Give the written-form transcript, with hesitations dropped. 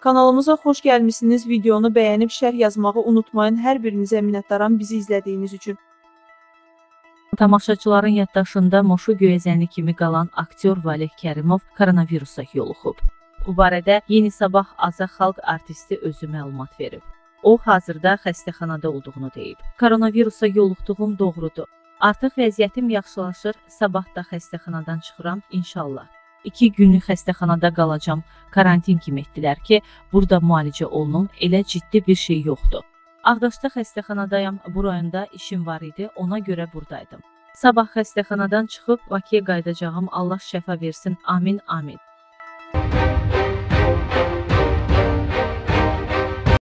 Kanalımıza xoş gəlmişsiniz. Videonu bəyənib şərh yazmağı unutmayın. Hər birinizə minnətdaram bizi izlədiyiniz üçün. Tamaşaçıların yaddaşında Moşu Göyəzəni kimi qalan aktyor Valeh Kərimov koronavirusa yoluxub. Bu barədə Yeni Sabah Azaq xalq artisti özü məlumat verib. O, hazırda xəstəxanada olduğunu deyib. Koronavirusa yoluxduğum doğrudur. Artıq vəziyyətim yaxşılaşır, sabah da xəstəxanadan çıxıram, inşallah. 2 günlük xəstəxanada qalacam, karantin kimi etdilər ki, burada müalicə olunum, elə ciddi bir şey yoxdur. Ağdaşda xəstəxanadayam, bu rayonda işim var idi, ona görə buradaydım. Sabah xəstəxanadan çıxıb Bakıya qayıdacağım, Allah şəfa versin, amin, amin.